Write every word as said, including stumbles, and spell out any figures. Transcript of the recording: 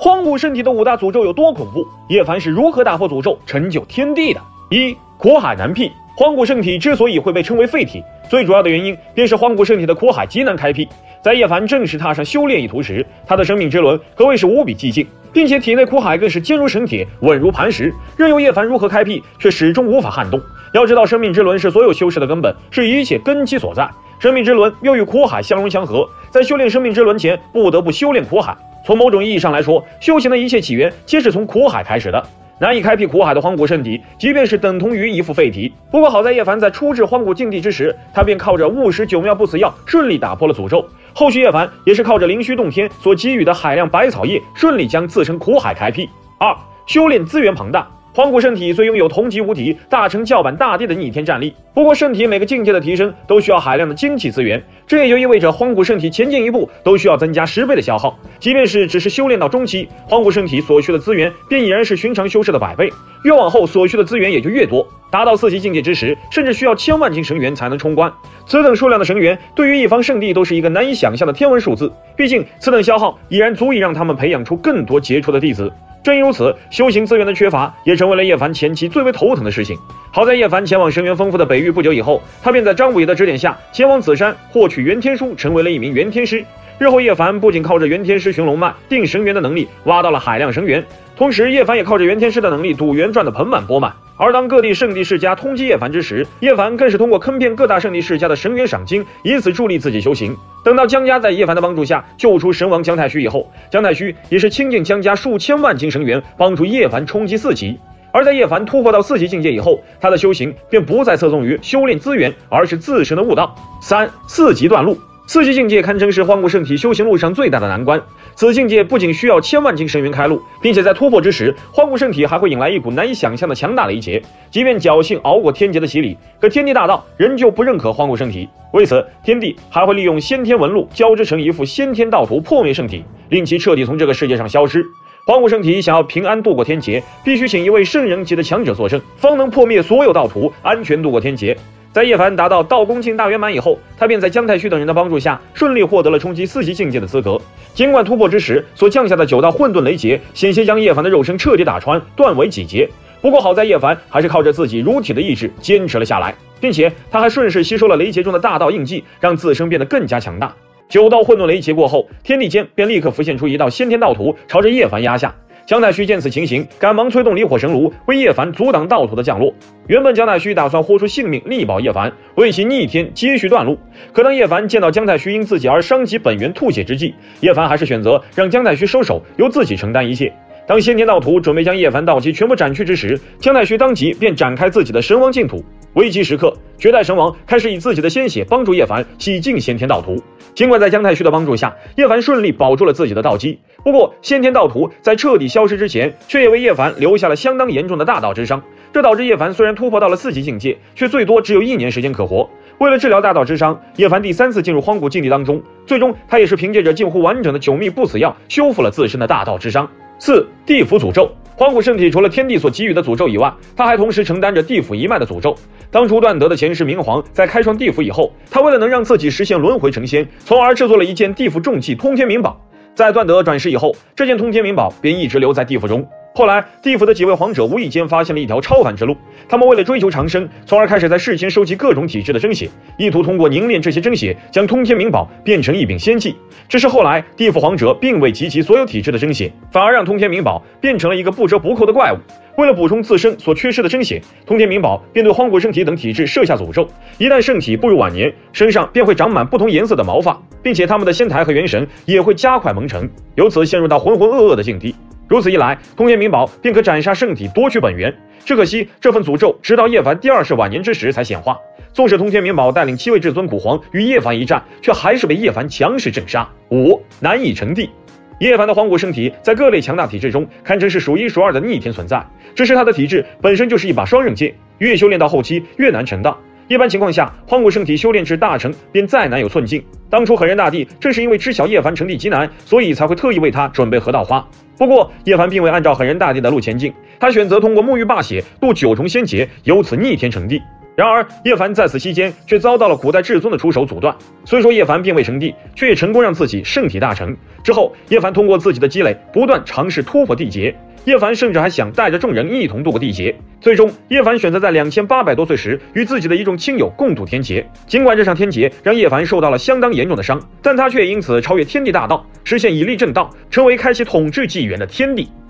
荒古圣体的五大诅咒有多恐怖？叶凡是如何打破诅咒，成就天地的？一、苦海难辟。荒古圣体之所以会被称为废体，最主要的原因便是荒古圣体的苦海极难开辟。在叶凡正式踏上修炼一途时，他的生命之轮可谓是无比寂静，并且体内苦海更是坚如神铁，稳如磐石，任由叶凡如何开辟，却始终无法撼动。要知道，生命之轮是所有修士的根本，是一切根基所在。生命之轮又与苦海相融相合，在修炼生命之轮前，不得不修炼苦海。从某种意义上来说，修行的一切起源皆是从苦海开始的。难以开辟苦海的荒古圣体，即便是等同于一副废体。不过好在叶凡在初至荒古境地之时，他便靠着务实九妙不死药顺利打破了诅咒。后续叶凡也是靠着灵虚洞天所给予的海量百草叶，顺利将自身苦海开辟。二、修炼资源庞大。荒古圣体虽拥有同级无敌、大成叫板大地的逆天战力，不过圣体每个境界的提升都需要海量的精气资源，这也就意味着荒古圣体前进一步都需要增加十倍的消耗。即便是只是修炼到中期，荒古圣体所需的资源便已然是寻常修士的百倍，越往后所需的资源也就越多。达到四级境界之时，甚至需要千万斤神元才能冲关。此等数量的神元，对于一方圣地都是一个难以想象的天文数字。毕竟此等消耗已然足以让他们培养出更多杰出的弟子。正因如此，修行资源的缺乏也成为了叶凡前期最为头疼的事情。好在叶凡前往神源丰富的北域不久以后，他便在张武爷的指点下前往紫山获取元天书，成为了一名元天师。日后叶凡不仅靠着元天师寻龙脉定神元的能力挖到了海量神元，同时叶凡也靠着元天师的能力赌元赚得盆满钵满。而当各地圣地世家通缉叶凡之时，叶凡更是通过坑骗各大圣地世家的神元赏金，以此助力自己修行。等到江家在叶凡的帮助下救出神王姜太虚以后，姜太虚也是倾尽江家数千万斤神元，帮助叶凡冲击四级。而在叶凡突破到四级境界以后，他的修行便不再侧重于修炼资源，而是自身的悟道。三、四级断路。四级境界堪称是荒古圣体修行路上最大的难关。此境界不仅需要千万斤神元开路，并且在突破之时，荒古圣体还会引来一股难以想象的强大雷劫。即便侥幸熬过天劫的洗礼，可天地大道仍旧不认可荒古圣体。为此，天帝还会利用先天纹路交织成一副先天道图，破灭圣体，令其彻底从这个世界上消失。荒古圣体想要平安度过天劫，必须请一位圣人级的强者作圣，方能破灭所有道图，安全度过天劫。在叶凡达到道宫境大圆满以后，他便在姜太虚等人的帮助下，顺利获得了冲击四级境界的资格。尽管突破之时所降下的九道混沌雷劫，险些将叶凡的肉身彻底打穿，断为几节。不过好在叶凡还是靠着自己如体的意志坚持了下来，并且他还顺势吸收了雷劫中的大道印记，让自身变得更加强大。九道混沌雷劫过后，天地间便立刻浮现出一道先天道图，朝着叶凡压下。姜太虚见此情形，赶忙催动离火神炉，为叶凡阻挡道图的降落。原本姜太虚打算豁出性命力保叶凡，为其逆天接续断路。可当叶凡见到姜太虚因自己而伤及本源吐血之际，叶凡还是选择让姜太虚收手，由自己承担一切。当先天道图准备将叶凡道基全部斩去之时，姜太虚当即便展开自己的神王净土。危急时刻，绝代神王开始以自己的鲜血帮助叶凡洗净先天道图。尽管在姜太虚的帮助下，叶凡顺利保住了自己的道基，不过先天道图在彻底消失之前，却也为叶凡留下了相当严重的大道之伤。这导致叶凡虽然突破到了四级境界，却最多只有一年时间可活。为了治疗大道之伤，叶凡第三次进入荒古境地当中，最终他也是凭借着近乎完整的九秘不死药，修复了自身的大道之伤。四、地府诅咒。荒古圣体除了天地所给予的诅咒以外，他还同时承担着地府一脉的诅咒。当初段德的前世明皇在开创地府以后，他为了能让自己实现轮回成仙，从而制作了一件地府重器通天明宝。在段德转世以后，这件通天明宝便一直留在地府中。后来，地府的几位皇者无意间发现了一条超凡之路，他们为了追求长生，从而开始在事前收集各种体质的真血，意图通过凝练这些真血，将通天明宝变成一柄仙器。只是后来，地府皇者并未集齐所有体质的真血，反而让通天明宝变成了一个不折不扣的怪物。为了补充自身所缺失的真血，通天明宝便对荒古圣体等体质设下诅咒，一旦圣体步入晚年，身上便会长满不同颜色的毛发，并且他们的仙台和元神也会加快蒙尘，由此陷入到浑浑噩噩的境地。如此一来，通天明宝便可斩杀圣体，夺取本源。只可惜这份诅咒直到叶凡第二世晚年之时才显化。纵使通天明宝带领七位至尊古皇与叶凡一战，却还是被叶凡强势镇杀。五、难以成帝。叶凡的荒古圣体在各类强大体质中堪称是数一数二的逆天存在，只是他的体质本身就是一把双刃剑，越修炼到后期越难成道。一般情况下，荒古圣体修炼至大成便再难有寸进。当初狠人大帝正是因为知晓叶凡成帝极难，所以才会特意为他准备河道花。不过叶凡并未按照狠人大帝的路前进，他选择通过沐浴霸血渡九重仙劫，由此逆天成帝。 然而叶凡在此期间却遭到了古代至尊的出手阻断。虽说叶凡并未成帝，却也成功让自己圣体大成。之后，叶凡通过自己的积累，不断尝试突破地劫。叶凡甚至还想带着众人一同度过地劫。最终，叶凡选择在两千八百多岁时与自己的一众亲友共度天劫。尽管这场天劫让叶凡受到了相当严重的伤，但他却因此超越天地大道，实现以力正道，成为开启统治纪元的天帝。